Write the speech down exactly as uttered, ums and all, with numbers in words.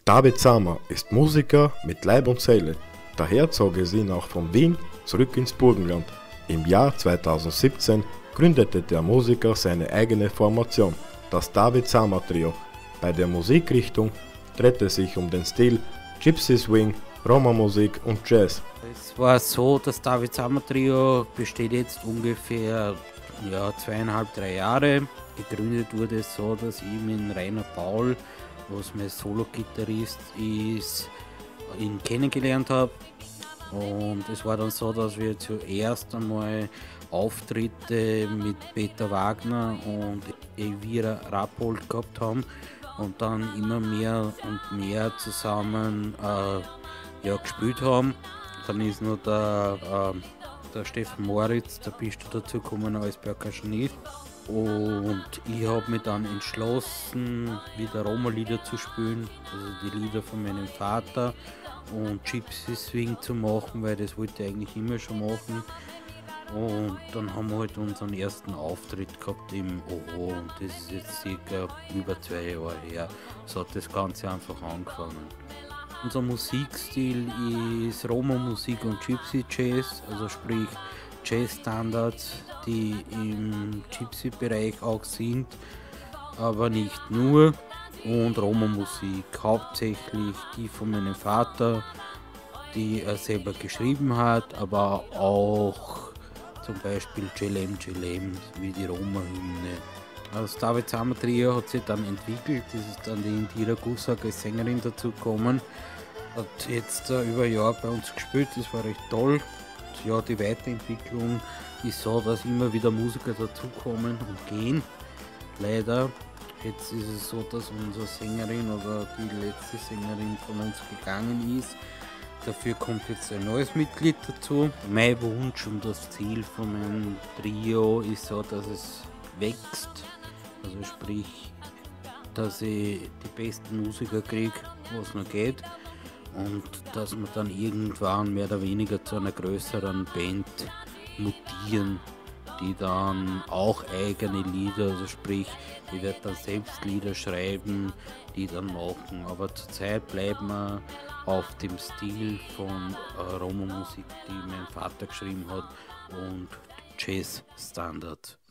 David Sammer ist Musiker mit Leib und Seele. Daher zog es ihn auch von Wien zurück ins Burgenland. Im Jahr zweitausendsiebzehn gründete der Musiker seine eigene Formation, das David Sammer Trio. Bei der Musikrichtung dreht es sich um den Stil Gypsy Swing, Roma-Musik und Jazz. Es war so, das David Sammer Trio besteht jetzt ungefähr ja, zweieinhalb, drei Jahre. Gegründet wurde es so, dass ich mit Rainer Paul, was mein Solo-Gitarrist ist, ihn kennengelernt habe. Und es war dann so, dass wir zuerst einmal Auftritte mit Peter Wagner und Elvira Rappold gehabt haben und dann immer mehr und mehr zusammen äh, ja, gespielt haben. Dann ist noch der, äh, der Stefan Moritz, der bist du dazu gekommen als Percussionist. Und ich habe mich dann entschlossen, wieder Roma-Lieder zu spielen, also die Lieder von meinem Vater und Gypsy Swing zu machen, weil das wollte ich eigentlich immer schon machen. Und dann haben wir halt unseren ersten Auftritt gehabt im Oho und das ist jetzt circa über zwei Jahre her. So hat das Ganze einfach angefangen. Unser Musikstil ist Roma-Musik und Gypsy Jazz, also sprich Jazz-Standards, die im Gypsy-Bereich auch sind, aber nicht nur. Und Roma-Musik, hauptsächlich die von meinem Vater, die er selber geschrieben hat, aber auch zum Beispiel Celem Celem, wie die Roma-Hymne. Das David Sammer Trio hat sich dann entwickelt, es ist dann die Indira Gusak als Sängerin dazu gekommen, hat jetzt uh, über ein Jahr bei uns gespielt, das war recht toll. Ja, die Weiterentwicklung ist so, dass immer wieder Musiker dazukommen und gehen. Leider, jetzt ist es so, dass unsere Sängerin oder die letzte Sängerin von uns gegangen ist. Dafür kommt jetzt ein neues Mitglied dazu. Mein Wunsch und das Ziel von meinem Trio ist so, dass es wächst. Also sprich, dass ich die besten Musiker kriege, was noch geht. Und dass wir dann irgendwann mehr oder weniger zu einer größeren Band mutieren, die dann auch eigene Lieder, also sprich, ich werde dann selbst Lieder schreiben, die dann machen. Aber zurzeit bleiben wir auf dem Stil von äh, Roma-Musik, die mein Vater geschrieben hat und Jazz-Standard.